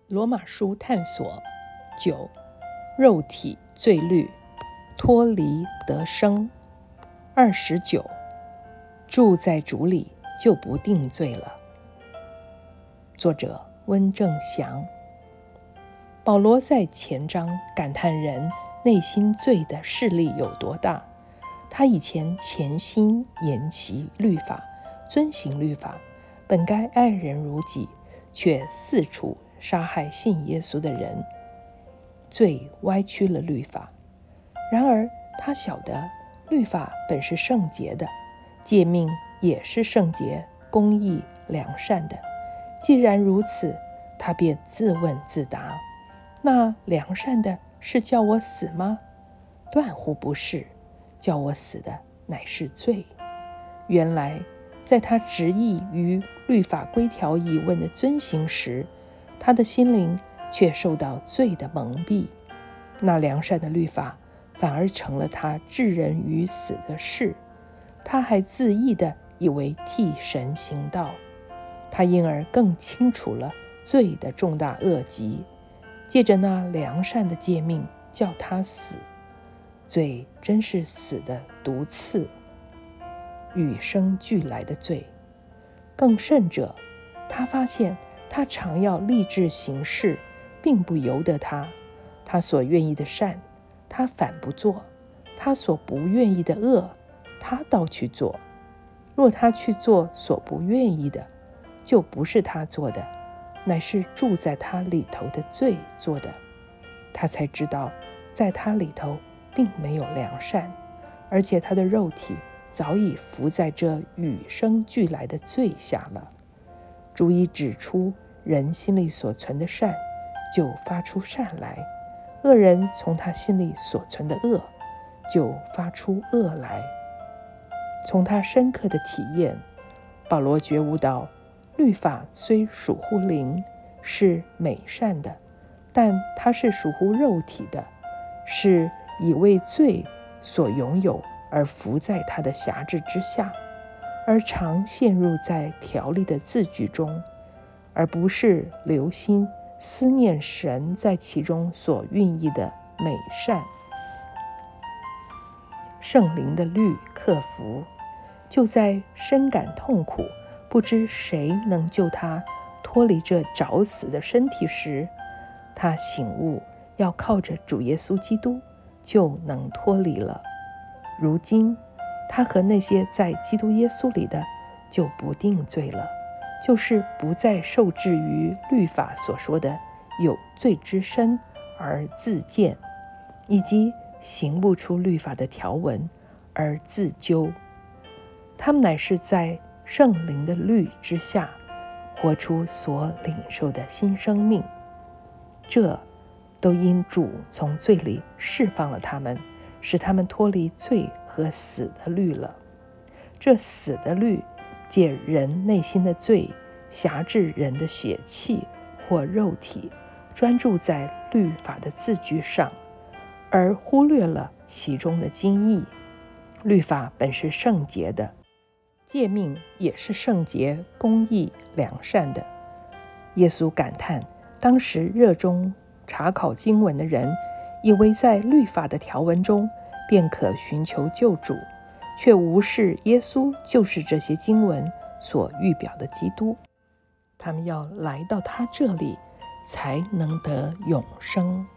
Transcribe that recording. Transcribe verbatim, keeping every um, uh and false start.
罗马书探索九，肉体罪律，脱离得生。二十九，住在主里就不定罪了。作者温正祥。保罗在前章感叹人内心罪的势力有多大。他以前潜心研习律法，遵行律法，本该爱人如己，却四处杀害信耶稣的人，罪歪曲了律法。然而他晓得律法本是圣洁的，诫命也是圣洁、公义、良善的。既然如此，他便自问自答：那良善的是叫我死吗？断乎不是，叫我死的乃是罪。原来在他执意于律法规条以问的遵行时，他的心灵却受到罪的蒙蔽。那良善的律法反而成了他置人于死的事。他还自意地以为替神行道，他因而更清楚了罪的重大恶极，借着那良善的诫命叫他死。罪真是死的毒刺，与生俱来的罪。更甚者，他发现他常要立志行事，并不由得他。他所愿意的善，他反不做；他所不愿意的恶，他倒去做。若他去做所不愿意的，就不是他做的，乃是住在他里头的罪做的。他才知道，在他里头并没有良善，而且他的肉体早已伏在这与生俱来的罪下了。主已指出人心里所存的善，就发出善来；恶人从他心里所存的恶，就发出恶来。从他深刻的体验，保罗觉悟到，律法虽属乎灵，是美善的，但它是属乎肉体的，是以为罪所拥有而伏在他的辖制之下，而常陷入在条例的字句中，而不是留心思念神在其中所孕育的美善。圣灵的律克服，就在深感痛苦，不知谁能救他脱离这找死的身体时，他醒悟要靠着主耶稣基督就能脱离了。如今他和那些在基督耶稣里的就不定罪了，就是不再受制于律法所说的有罪之身而自荐，以及行不出律法的条文而自纠。他们乃是在圣灵的律之下，活出所领受的新生命。这都因主从罪里释放了他们，使他们脱离罪和死的律了。这死的律借人内心的罪辖制人的血气或肉体，专注在律法的字句上，而忽略了其中的精义。律法本是圣洁的，诫命也是圣洁、公义、良善的。耶稣感叹，当时热衷查考经文的人，以为在律法的条文中便可寻求救主，却无视耶稣就是这些经文所预表的基督。他们要来到他这里，才能得永生。